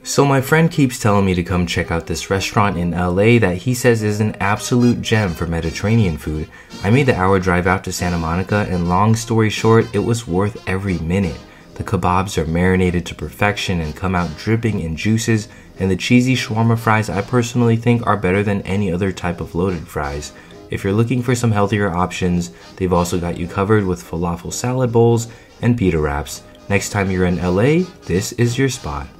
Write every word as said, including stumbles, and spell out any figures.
So my friend keeps telling me to come check out this restaurant in L A that he says is an absolute gem for Mediterranean food. I made the hour drive out to Santa Monica, and long story short, it was worth every minute. The kebabs are marinated to perfection and come out dripping in juices, and the cheesy shawarma fries I personally think are better than any other type of loaded fries. If you're looking for some healthier options, they've also got you covered with falafel salad bowls and pita wraps. Next time you're in L A, this is your spot.